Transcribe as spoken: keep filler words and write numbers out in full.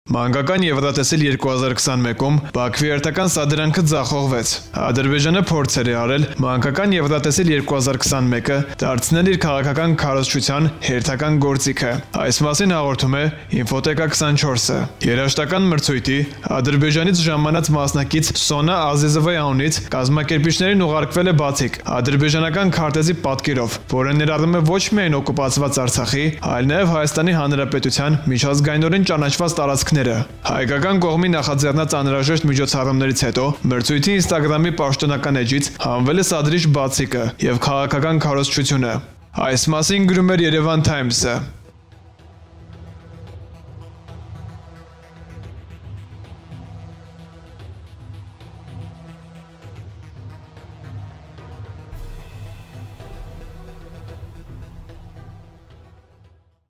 Մանկական Եվրատեսիլ երկու հազար քսանմեկում Բաքվի հերթական սադրանքը ձախողվեց։ Ադրբեջանը փորձեր է արել մանկական Եվրատեսիլ երկու հազար քսանմեկը դարձնել իր քաղաքական քարոզչության հերթական գործիքը։ Այս մասին հաղորդում է Ինֆոտեկա քսանչորսը։ Երաժշտական մրցույթի Ադրբեջանից ժամանած մասնակից Սոնա Ազիզովի անունից կազմակերպիչներին ուղարկվել է բացիկ ադրբեջանական քարտեզի պատկերով, որը ներառում է ոչ միայն օկուպացված Արցախի, այլ նաև Հայաստանի Հանրապետության միջազգայինորեն ճանաչված տարածքները։ Հայկական կողմի նախաձեռնած անհրաժեշտ միջոցառումներից հետո մրցույթի Instagram-ի պաշտոնական էջից հանվել է սադրիչ բացիկը եւ քաղաքական քարոզչությունը։ Այս մասին գրում էր Երևան Times-ը։